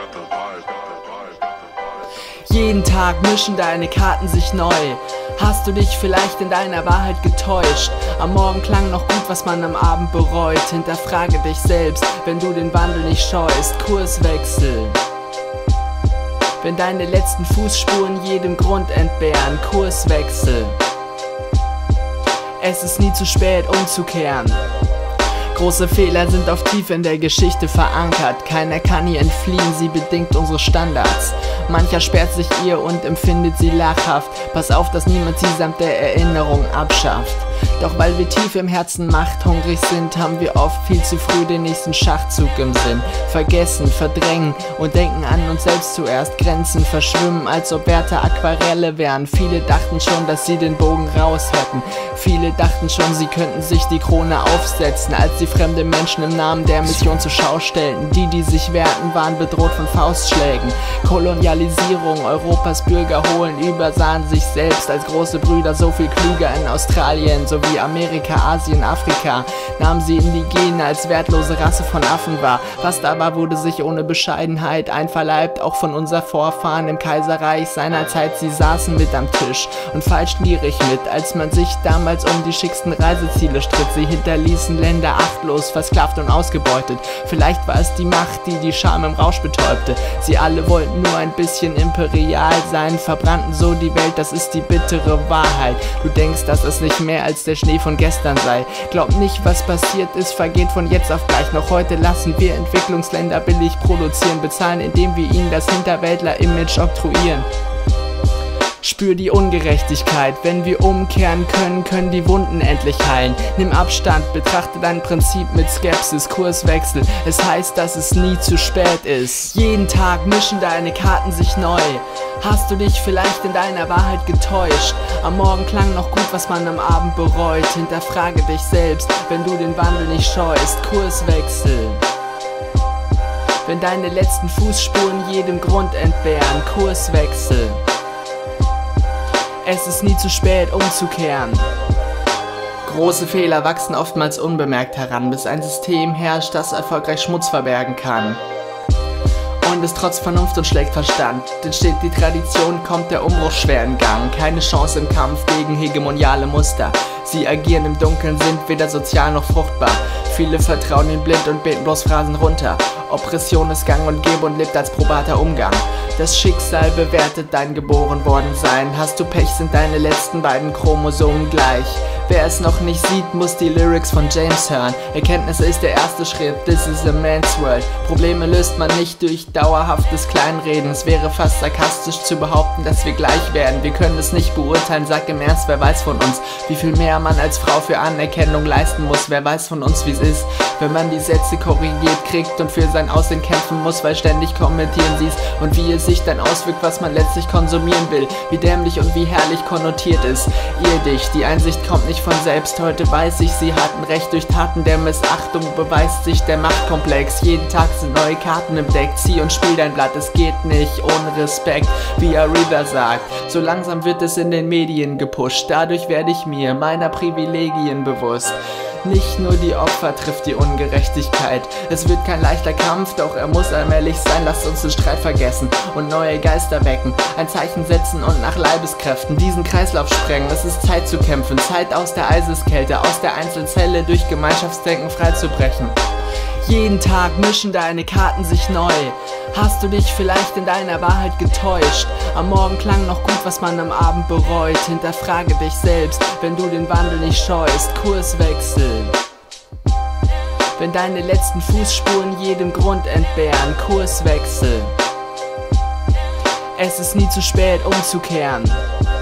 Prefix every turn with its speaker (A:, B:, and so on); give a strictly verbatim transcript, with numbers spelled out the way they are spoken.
A: Jeden Tag mischen deine Karten sich neu. Hast du dich vielleicht in deiner Wahrheit getäuscht? Am Morgen klang noch gut, was man am Abend bereut. Hinterfrage dich selbst, wenn du den Wandel nicht scheust. Kurswechsel. Wenn deine letzten Fußspuren jedem Grund entbehren. Kurswechsel. Es ist nie zu spät, umzukehren. Große Fehler sind oft tief in der Geschichte verankert. Keiner kann ihr entfliehen, sie bedingt unsere Standards. Mancher sperrt sich ihr und empfindet sie lachhaft. Pass auf, dass niemand sie samt der Erinnerung abschafft. Doch weil wir tief im Herzen machthungrig sind, haben wir oft viel zu früh den nächsten Schachzug im Sinn. Vergessen, verdrängen und denken an uns selbst zuerst. Grenzen verschwimmen, als ob Werte Aquarelle wären. Viele dachten schon, dass sie den Bogen raus hätten. Viele dachten schon, sie könnten sich die Krone aufsetzen, als sie fremde Menschen im Namen der Mission zur Schau stellten. Die, die sich wehrten, waren bedroht von Faustschlägen. Kolonialisierung, Europas Bürger holen, übersahen sich selbst als große Brüder, so viel klüger in Australien sowie Amerika, Asien, Afrika. Nahmen sie Indigene als wertlose Rasse von Affen wahr. Was aber wurde sich ohne Bescheidenheit einverleibt, auch von unseren Vorfahren im Kaiserreich seinerzeit. Sie saßen mit am Tisch und feilschten gierig mit, als man sich damals um die schicksten Reiseziele stritt. Sie hinterließen Länder achtlos, versklavt und ausgebeutet. Vielleicht war es die Macht, die die Scham im Rausch betäubte. Sie alle wollten nur ein bisschen imperial sein, verbrannten so die Welt, das ist die bittere Wahrheit. Du denkst, dass es nicht mehr als der Schnee von gestern sei. Glaub nicht, was passiert ist, vergeht von jetzt auf gleich. Noch heute lassen wir Entwicklungsländer billig produzieren, bezahlen, indem wir ihnen das Hinterwäldler-Image oktroyieren. Spür die Ungerechtigkeit, wenn wir umkehren können, können die Wunden endlich heilen. Nimm Abstand, betrachte dein Prinzip mit Skepsis, Kurswechsel. Es heißt, dass es nie zu spät ist. Jeden Tag mischen deine Karten sich neu. Hast du dich vielleicht in deiner Wahrheit getäuscht? Am Morgen klang noch gut, was man am Abend bereut. Hinterfrage dich selbst, wenn du den Wandel nicht scheust. Kurswechsel. Wenn deine letzten Fußspuren jedem Grund entbehren. Kurswechsel. Es ist nie zu spät, umzukehren. Große Fehler wachsen oftmals unbemerkt heran, bis ein System herrscht, das erfolgreich Schmutz verbergen kann. Und es trotz Vernunft und schlägt Verstand. Entsteht die Tradition, kommt der Umbruch schwer in Gang. Keine Chance im Kampf gegen hegemoniale Muster. Sie agieren im Dunkeln, sind weder sozial noch fruchtbar. Viele vertrauen ihnen blind und beten bloß Phrasen runter. Oppression ist gang und gäbe und lebt als probater Umgang. Das Schicksal bewertet dein geboren worden sein. Hast du Pech, sind deine letzten beiden Chromosomen gleich. Wer es noch nicht sieht, muss die Lyrics von James hören. Erkenntnis ist der erste Schritt, this is a man's world. Probleme löst man nicht durch dauerhaftes Kleinreden. Es wäre fast sarkastisch zu behaupten, dass wir gleich werden. Wir können es nicht beurteilen, sag im Ernst, wer weiß von uns, wie viel mehr man als Frau für Anerkennung leisten muss. Wer weiß von uns, wie es ist, wenn man die Sätze korrigiert kriegt und für sein Aussehen kämpfen muss, weil ständig kommentieren sie's und wie es sich dann auswirkt, was man letztlich konsumieren will. Wie dämlich und wie herrlich konnotiert ist. Irr dich, die Einsicht kommt nicht von selbst. Heute weiß ich, sie hatten recht. Durch Taten der Missachtung beweist sich der Machtkomplex. Jeden Tag sind neue Karten im Deck. Zieh und spiel dein Blatt, es geht nicht ohne Respekt, wie Arriva sagt. So langsam wird es in den Medien gepusht. Dadurch werde ich mir meiner Privilegien bewusst. Nicht nur die Opfer trifft die Ungerechtigkeit. Es wird kein leichter Kampf, doch er muss allmählich sein. Lasst uns den Streit vergessen und neue Geister wecken. Ein Zeichen setzen und nach Leibeskräften diesen Kreislauf sprengen. Es ist Zeit zu kämpfen, Zeit aus der Eiseskälte, aus der Einzelzelle durch Gemeinschaftsdenken freizubrechen. Jeden Tag mischen deine Karten sich neu. Hast du dich vielleicht in deiner Wahrheit getäuscht? Am Morgen klang noch gut, was man am Abend bereut. Hinterfrage dich selbst, wenn du den Wandel nicht scheust. Kurswechsel. Wenn deine letzten Fußspuren jedem Grund entbehren. Kurswechsel. Es ist nie zu spät, umzukehren.